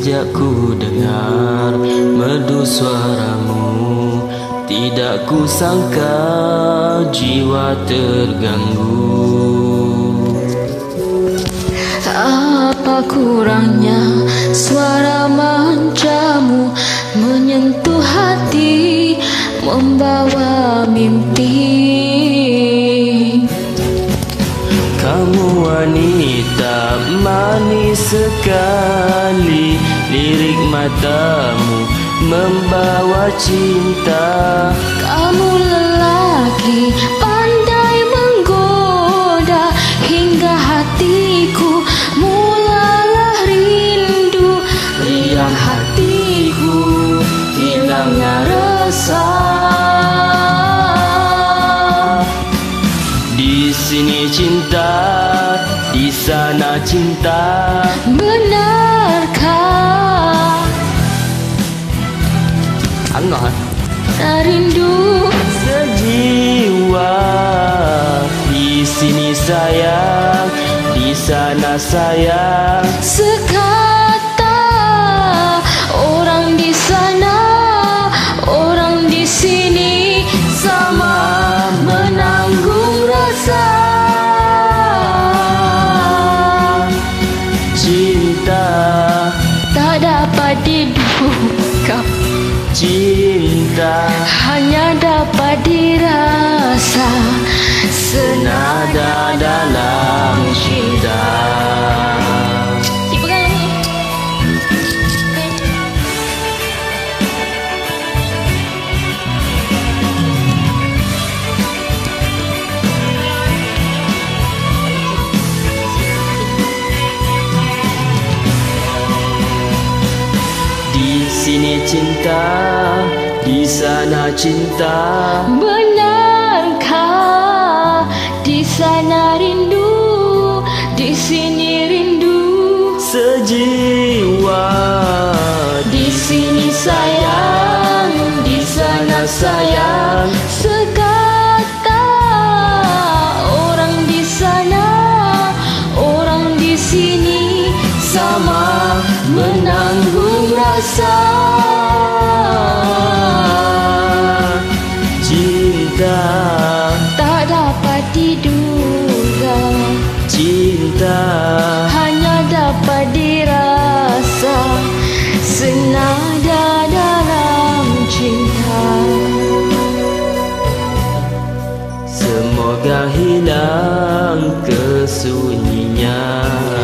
Sejak ku dengar merdu suaramu, tidak ku sangka jiwa terganggu. Apa kurangnya suara mancamu menyentuh hati, membawa mimpi. Kamu wanita manis sekali, lirik matamu membawa cinta. Kamu lelaki pandai menggoda, hingga hatiku mulalah rindu. Riang hatiku hilangnya resah. Di sini cinta, di sana cinta. Benarkah Angah rindu sejiwa? Di sini sayang, di sana sayang. sekata? Orang di sana, orang di sini, sama menanggung rasa Cinta tak dapat diduga, cinta hanya dapat dirasa. senada dalam cinta. Di sini cinta, di sana cinta. Benarkah di sana rindu, di sini rindu? Sejiwa, Di sini sayang, di sana sayang. Sekata orang di sana, orang di sini, sama menanggung rasa cinta tak dapat diduga, cinta hanya dapat dirasa. Senada dalam cinta. semoga hilang kesunyinya.